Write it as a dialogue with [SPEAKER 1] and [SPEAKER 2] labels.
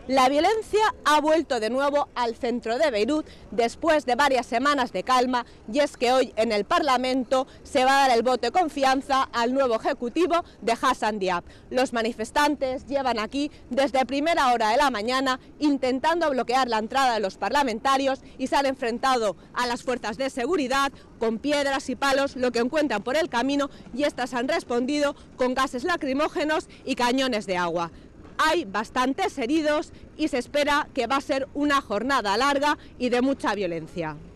[SPEAKER 1] La violencia ha vuelto de nuevo al centro de Beirut después de varias semanas de calma, y es que hoy en el Parlamento se va a dar el voto de confianza al nuevo ejecutivo de Hassan Diab. Los manifestantes llevan aquí desde primera hora de la mañana intentando bloquear la entrada de los parlamentarios y se han enfrentado a las fuerzas de seguridad con piedras y palos, lo que encuentran por el camino, y estas han respondido con gases lacrimógenos y cañones de agua. Hay bastantes heridos y se espera que va a ser una jornada larga y de mucha violencia.